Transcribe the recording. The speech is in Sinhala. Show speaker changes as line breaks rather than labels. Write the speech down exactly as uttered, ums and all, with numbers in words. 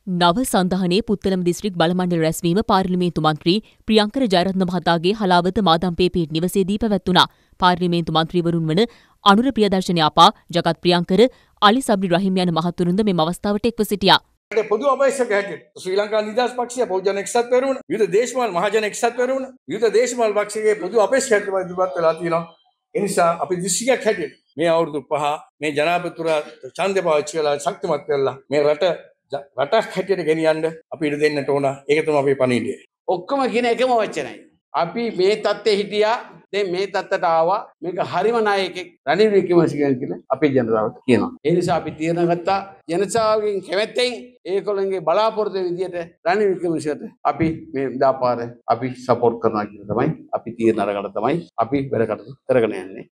නව සන්ධානයේ පුත්තලම දිස්ත්‍රික් බලමණ්ඩල රැස්වීම පාර්ලිමේන්තු මන්ත්‍රී ප්‍රියංකර ජයරත්න මහතාගේ හලාවත මාදම්පේ පිහිට නිවසේදී පැවැත්වුණා. පාර්ලිමේන්තු මන්ත්‍රීවරුන් වන අනුර ප්‍රියදර්ශන යාපා, ජගත් ප්‍රියංකර, අලි සබ්රි රහීම් යන මහතුරුන්ද මෙම අවස්ථාවට එක්ව සිටියා.
පොදු අවශ්‍යක හැටියට ශ්‍රී ලංකා නිදහස් පක්ෂය පොහුජන එක්සත් පෙරමුණ විවිධ දේශමාල් මහජන එක්සත් පෙරමුණ විවිධ දේශමාල් පක්ෂයේ පොදු අපේක්ෂාවක් ඉදිරිපත් වෙලා තියෙනවා. ඒ නිසා අපි දිස්ත්‍රික්කයක් හැටියට මේ අවුරුදු පහ මේ ජනාධිපතිතුමා ඡන්දය පාවිච්චි කරලා ශක්තිමත් කරලා මේ රට රටක් හැටියට ගෙනියන්න අපි ඉඩ දෙන්නට ඕන. ඒක තමයි අපේ පණිවිඩය.
ඔක්කොම කියන එකම වචනයි. අපි මේ තත්ත්වයේ හිටියා, දැන් මේ තත්ත්වයට ආවා. මේක හරිම නායකයෙක් රනිල් වික්‍රමසිංහ කියලා අපේ ජනතාවට කියනවා. ඒ නිසා අපි තීරණ ගත්තා ජනතාවගෙන් කැමැත්තෙන් ඒගොල්ලන්ගේ බලාපොරොත්තු විදියට රනිල් වික්‍රමසිංහට අපි මේ දාපාර අපි සපෝට් කරනවා කියලා තමයි අපි තීරණ අරගෙන තමයි අපි වැඩ කටයුතු කරගෙන යන්නේ.